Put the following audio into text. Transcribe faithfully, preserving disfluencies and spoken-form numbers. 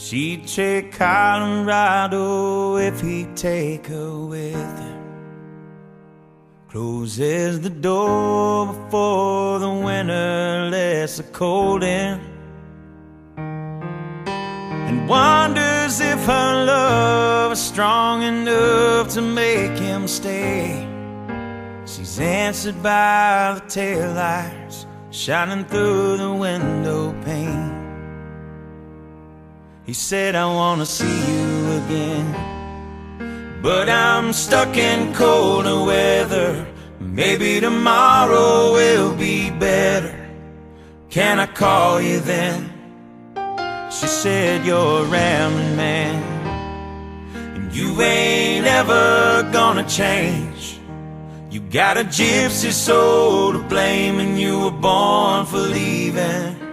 She'd take Colorado if he'd take her with him. Closes the door before the winter lets the cold in, and wonders if her love is strong enough to make him stay. She's answered by the taillights shining through the window pane. He said, I wanna see you again, but I'm stuck in colder weather. Maybe tomorrow will be better. Can I call you then? She said, you're a rambling man, and you ain't ever gonna change. You got a gypsy soul to blame, and you were born for leaving.